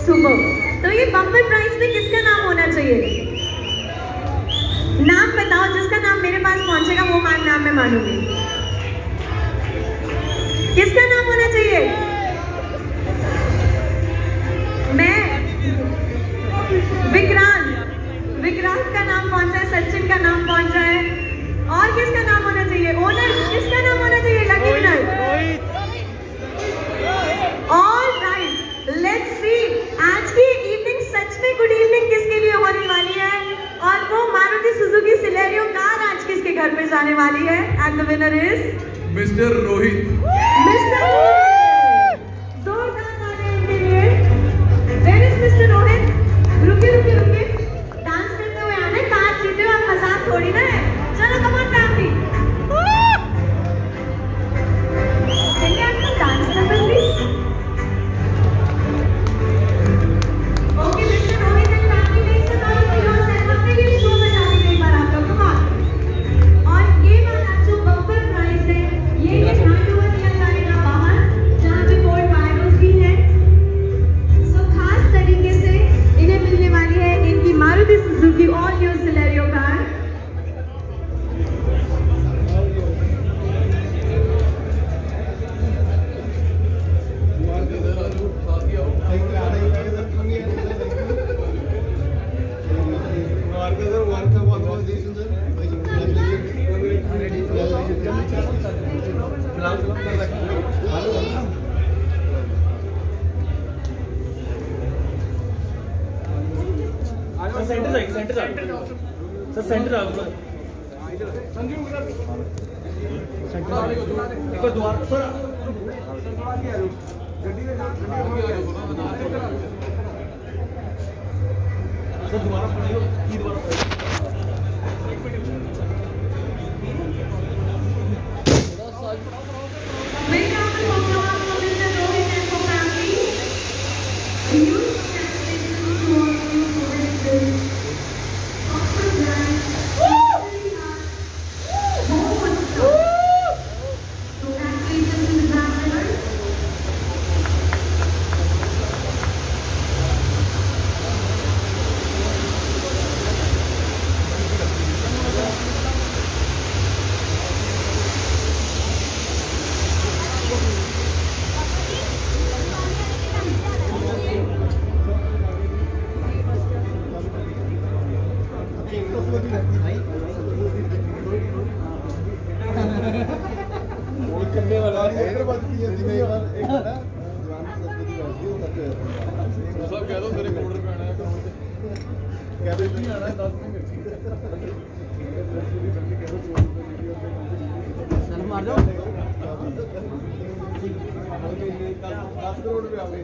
Super. तो ये bumper prize में किसका नाम होना चाहिए? नाम बताओ, जिसका नाम मेरे पास पहुंचेगा वो नाम मैं मानूंगी। किसका नाम होना चाहिए? मैं विक्रांत का नाम पहुंचा है, सचिन का नाम पहुंचा है, और किसका नाम होना चाहिए? ओनर किसका नाम होना चाहिए? Lucky winner. All right, let's see आज की इवनिंग सच में गुड इवनिंग किसके लिए होने वाली है, और वो मारुति सुजुकी सिलेरियो कार आज किसके घर पे जाने वाली है? And the winner is mister Rohit. Mister जोरदार तालियां इनके लिए। Where is mister Rohit? रुकिए रुकिए रुकिए, डांस करते हुए आने, कार जीते हुए आप मजाक थोड़ी ना है। चलो come on family, can you ask dance number please? Okay mister Rohit and family, please support for yourself. अपने लिए शो बजा दीजिए एक बार आप लोग, कम ऑन। और ये वाला जो बम्पर प्राइज है ये हैंड ओवर किया जाएगा बाहर, जहाँ पे बोर्ड वायरस भी है। सो खास तरीके से इन्हें मिलने वाली है इनकी Maruti Suzuki all new Celerio car. Center आओ एक बार द्वार सर दोबारा पढ़ियो की दोबारा मार दो 10 करोड़ रुपए आ गए।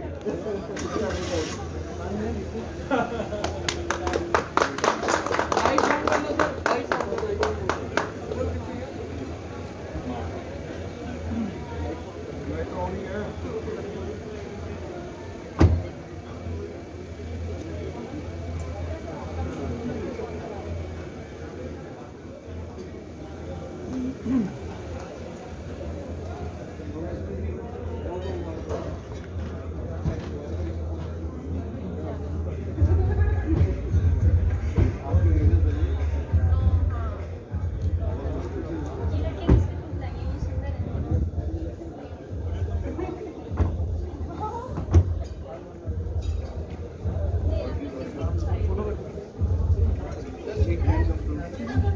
Thank you.